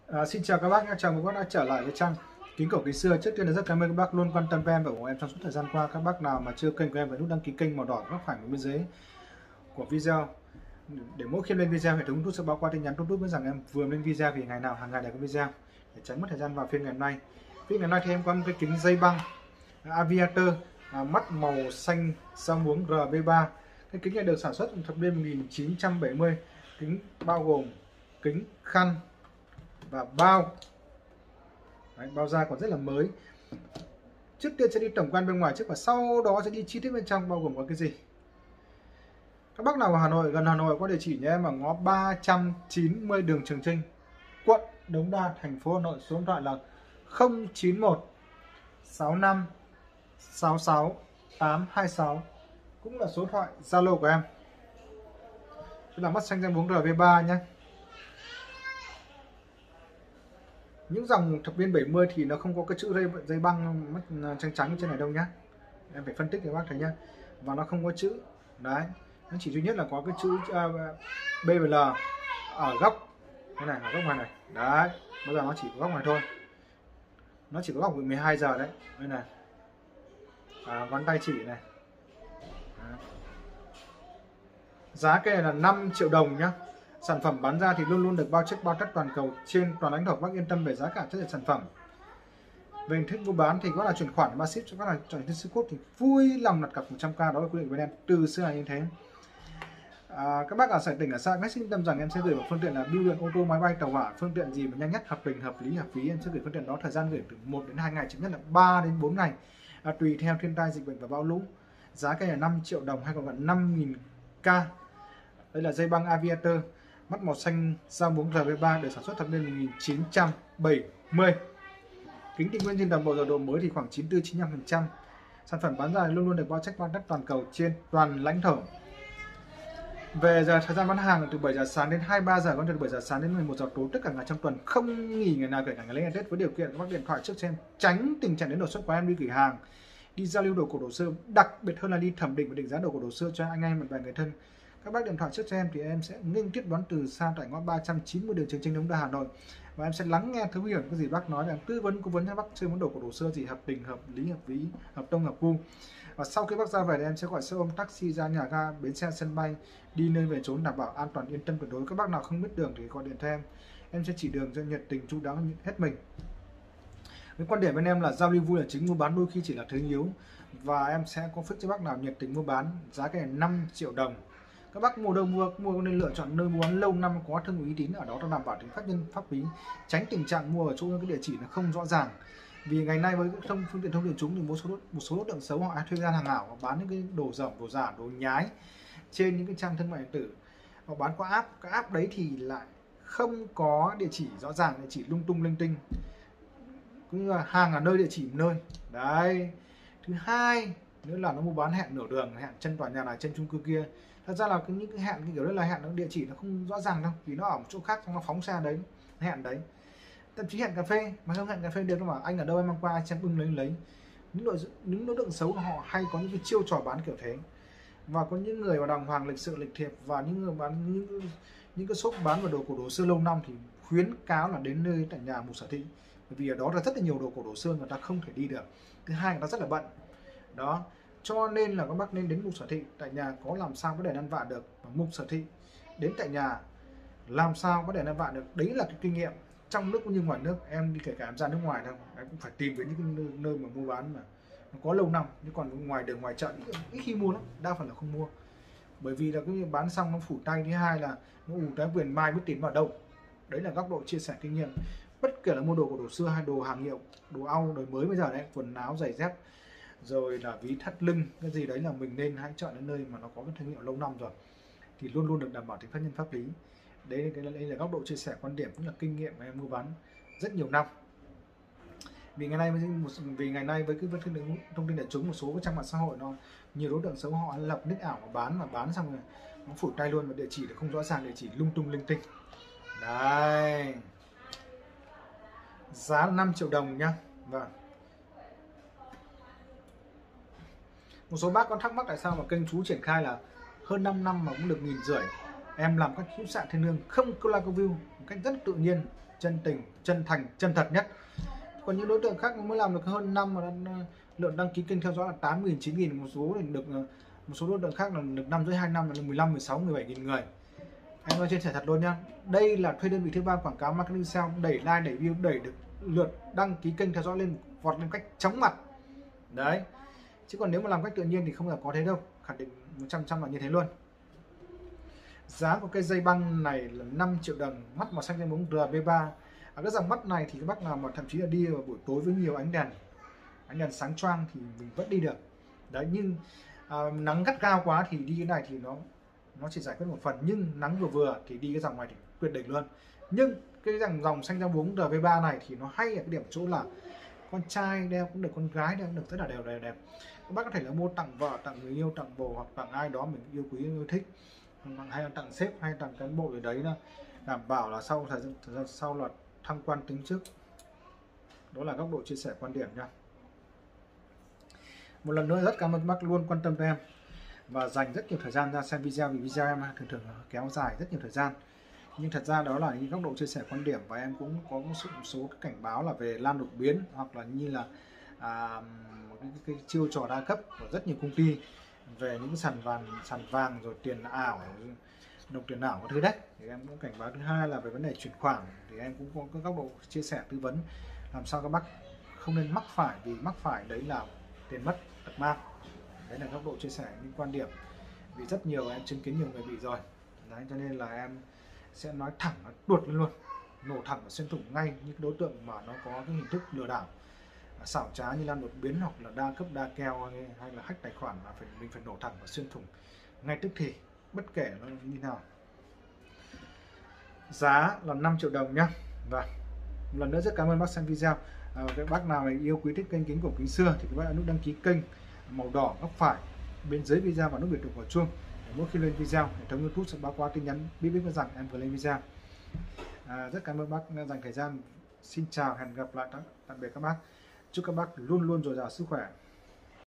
Xin chào các bác nhé, chào mừng các bác đã trở lại với trang Kính Cổ Kính Xưa. Trước tiên là rất cảm ơn các bác luôn quan tâm với em và ủng hộ em trong suốt thời gian qua. Các bác nào mà chưa kênh của em phải nút đăng ký kênh màu đỏ góc phải bên dưới của video, để mỗi khi lên video hệ thống YouTube sẽ báo qua tin nhắn YouTube với rằng em vừa lên video vì ngày nào hàng ngày đều có video, để tránh mất thời gian vào phiên ngày hôm nay. Phiên ngày hôm nay thì em có một cái kính dây băng Aviator mắt màu xanh sao muống RB3. Cái kính này được sản xuất thập niên 1970. Kính bao gồm kính khăn và bao. Đấy, bao da còn rất là mới. Trước tiên sẽ đi tổng quan bên ngoài trước và sau đó sẽ đi chi tiết bên trong bao gồm có cái gì. Các bác nào ở Hà Nội, gần Hà Nội có địa chỉ nhé, ở ngõ 390 đường Trường Chinh, quận Đống Đa, thành phố Hà Nội. Số điện thoại là 091 65 66 826, cũng là số điện thoại Zalo của em. Đây là mắt xanh da muống RV3 nhé. Những dòng thập niên 70 thì nó không có cái chữ dây băng mắt trắng trắng trên này đâu nhá. Em phải phân tích cho bác thấy nhá. Và nó không có chữ. Đấy, nó chỉ duy nhất là có cái chữ BL ở góc cái này, ở góc ngoài này. Đấy, bây giờ nó chỉ có góc ngoài thôi. Nó chỉ có góc 12 giờ đấy. Đây này. Ngón tay chỉ này. Đấy. Giá cái này là 5 triệu đồng nhá. Sản phẩm bán ra thì luôn luôn được bao check bao tất toàn cầu trên toàn lãnh thổ. Bác yên tâm về giá cả, chất lượng sản phẩm. Về hình thức mua bán thì có là chuyển khoản ba ship cho các là chọn hình thức ship code thì vui lòng đặt cọc 100k, đó là quy định của bên em từ xưa là như thế. Các bác ở sài tỉnh ở xa khách yên tâm rằng em sẽ gửi một phương tiện là bưu điện, ô tô, máy bay, tàu hỏa, phương tiện gì mà nhanh nhất, hợp tình, hợp lý, hợp phí. Em sẽ gửi phương tiện đó, thời gian gửi từ 1 đến 2 ngày, chậm nhất là 3 đến 4 ngày, tùy theo thiên tai, dịch bệnh và bão lũ. Giá cái là 5 triệu đồng hay còn gần 5.000k. Đây là dây băng Aviator mắt màu xanh da muống RB3 được sản xuất thập niên 1970. Kính thì nguyên zin đồng bộ, giờ độ mới thì khoảng 94-95%. Sản phẩm bán ra luôn luôn được bao check bao tất toàn cầu trên toàn lãnh thổ. Về giờ thời gian bán hàng là từ 7 giờ sáng đến 23 giờ, còn từ 7 giờ sáng đến 11 giờ tối tất cả ngày trong tuần, không nghỉ ngày nào kể cả ngày lễ ngày Tết, với điều kiện các bác điện thoại trước xem, tránh tình trạng đến đột xuất của em đi gửi hàng, đi giao lưu đồ cổ đồ xưa, đặc biệt hơn là đi thẩm định và định giá đồ cổ đồ xưa cho anh em và người thân. Các bác điện thoại trước cho em thì em sẽ nghênh tiếp đón từ xa tại ngõ 390 đường Trường Chinh, Đống Đa, Hà Nội, và em sẽ lắng nghe thấu hiểu cái gì bác nói, là tư vấn cố vấn cho bác chơi món đồ cổ đồ xưa gì hợp tình, hợp lý, hợp lý, hợp tông, hợp gu. Và sau khi bác ra về thì em sẽ gọi xe ôm taxi ra nhà ga, bến xe, sân bay, đi nơi về chốn đảm bảo an toàn, yên tâm tuyệt đối. Các bác nào không biết đường thì gọi điện cho em sẽ chỉ đường cho nhiệt tình, chu đáo hết mình. Với quan điểm bên em là giao lưu vui là chính, mua bán đôi khi chỉ là thứ yếu, và em sẽ có fix cho bác nào nhiệt tình mua bán. Giá cái này 5 triệu đồng. Các bác mua đâu mua nên lựa chọn nơi mua bán lâu năm, có thương hiệu uy tín, ở đó nó đảm bảo tính pháp nhân pháp lý, tránh tình trạng mua ở chỗ cái địa chỉ nó không rõ ràng. Vì ngày nay với phương tiện thông tin chúng thì một số đối tượng xấu họ thuê gian hàng ảo, họ bán những cái đồ rộng, đồ giả, đồ nhái trên những cái trang thương mại điện tử, họ bán qua app. Các app đấy thì lại không có địa chỉ rõ ràng, địa chỉ lung tung linh tinh, cũng như là hàng ở nơi địa chỉ nơi đấy. Thứ hai nữa là nó mua bán hẹn nửa đường, hẹn chân tòa nhà này, chân chung cư kia. Thật ra là những cái hẹn kiểu đó là hẹn, nó địa chỉ nó không rõ ràng đâu, vì nó ở một chỗ khác, xong nó phóng xe đấy, hẹn đấy. Thậm chí hẹn cà phê mà không hẹn cà phê được, nó bảo anh ở đâu em mang qua xem bưng lấy. Những đối tượng xấu họ hay có những cái chiêu trò bán kiểu thế. Và có những người mà đàng hoàng, lịch sự, lịch thiệp, và những người bán những cái shop bán vào đồ cổ đồ xưa lâu năm thì khuyến cáo là đến nơi tại nhà Mục Sở Thị, bởi vì ở đó là rất là nhiều đồ cổ đồ xưa người ta không thể đi được. Thứ hai, người ta rất là bận đó, cho nên là các bác nên đến Mục Sở Thị. Tại nhà có làm sao có để ăn vạ được, và Mục Sở Thị đến tại nhà làm sao có để ăn vạ được. Đấy là cái kinh nghiệm trong nước cũng như ngoài nước. Em đi kể cả em ra nước ngoài đâu, em cũng phải tìm đến những cái nơi mà mua bán mà nó có lâu năm, chứ còn ngoài đường ngoài chợ ít khi mua lắm, đa phần là không mua, bởi vì là cái bán xong nó phủ tay. Thứ hai là nó ù tới quyền mai biết tìm vào đâu. Đấy là góc độ chia sẻ kinh nghiệm. Bất kể là mua đồ của đồ xưa hay đồ hàng hiệu, đồ au, đời mới bây giờ đấy, quần áo, giày dép, rồi là ví thắt lưng, cái gì đấy là mình nên hãy chọn đến nơi mà nó có cái thương hiệu lâu năm rồi, thì luôn luôn được đảm bảo tính pháp nhân pháp lý. Đây là góc độ chia sẻ quan điểm cũng là kinh nghiệm mà em mua bán rất nhiều năm. Vì ngày nay với cái thông tin đại chúng, một số cái trang mạng xã hội nó nhiều đối tượng xấu họ lập nick ảo mà bán xong rồi nó phủ tay luôn, và địa chỉ không rõ ràng, địa chỉ lung tung linh tinh. Đây, giá là 5 triệu đồng nhá. Vâng. Một số bác có thắc mắc tại sao mà kênh chú triển khai là hơn 5 năm mà cũng được 1.500. Em làm các hữu xạ thiên lương không câu like câu view một cách rất tự nhiên, chân tình, chân thành, chân thật nhất. Còn những đối tượng khác mới làm được hơn năm mà lượng đăng ký kênh theo dõi là 8.000, 9.000, một số đối tượng khác là được 5 dưới 2 năm là 15, 16, 17.000 người. Em nói chia sẻ thật luôn nhá. Đây là thuê đơn vị thứ ba quảng cáo marketing sale, đẩy like, đẩy view, đẩy được lượt đăng ký kênh theo dõi lên vọt lên cách chóng mặt. Đấy. Chứ còn nếu mà làm cách tự nhiên thì không bao giờ có thế đâu, khẳng định 100% là như thế luôn. Giá của cây dây băng này là 5 triệu đồng, mắt màu xanh bóng RB3. Cái dòng mắt này thì các bác nào mà thậm chí là đi vào buổi tối với nhiều ánh đèn sáng choang thì mình vẫn đi được. Đấy, nhưng nắng gắt gao quá thì đi cái này thì nó chỉ giải quyết một phần, nhưng nắng vừa vừa thì đi cái dòng này thì tuyệt đỉnh luôn. Nhưng cái dòng xanh da bóng RV3 này thì nó hay ở cái điểm chỗ là con trai đeo cũng được, con gái đeo cũng được, rất là đều đẹp. Các bác có thể là mua tặng vợ, tặng người yêu, tặng bồ hoặc tặng ai đó mình yêu quý yêu thích, hay là tặng sếp hay tặng cán bộ gì đấy, là đảm bảo là sau là thăng quan tính trước. Đó là góc độ chia sẻ quan điểm nha. Một lần nữa rất cảm ơn các bác luôn quan tâm tới em và dành rất nhiều thời gian ra xem video, vì video em thường kéo dài rất nhiều thời gian. Nhưng thật ra đó là những góc độ chia sẻ quan điểm, và em cũng có một số cái cảnh báo là về lan đột biến, hoặc là như là cái chiêu trò đa cấp của rất nhiều công ty về những sàn vàng rồi tiền ảo, nộp tiền ảo có thứ đấy, thì em cũng cảnh báo. Thứ hai là về vấn đề chuyển khoản thì em cũng có cái góc độ chia sẻ tư vấn làm sao các bác không nên mắc phải, vì mắc phải đấy là tiền mất tật mang. Đấy là góc độ chia sẻ những quan điểm, vì rất nhiều em chứng kiến nhiều người bị rồi đấy, cho nên là em sẽ nói thẳng, nó tuột lên luôn, nổ thẳng và xuyên thủng ngay những đối tượng mà nó có cái hình thức lừa đảo xảo trá như lan đột biến hoặc là đa cấp đa keo hay là hack tài khoản, là mình phải nổ thẳng và xuyên thủng ngay tức thì, bất kể nó như nào. Giá là 5 triệu đồng nhá. Và một lần nữa rất cảm ơn bác xem video. Các bác nào yêu quý thích kênh Kính Cổ Kính Xưa thì các bác nút đăng ký kênh màu đỏ góc phải bên dưới video và nút biệt quả chuông để mỗi khi lên video hệ thống YouTube sẽ báo qua tin nhắn biết rằng em vừa lên video. Rất cảm ơn bác dành thời gian. Xin chào, hẹn gặp lại, tạm biệt các bác. Chúc các bác luôn luôn dồi dào sức khỏe.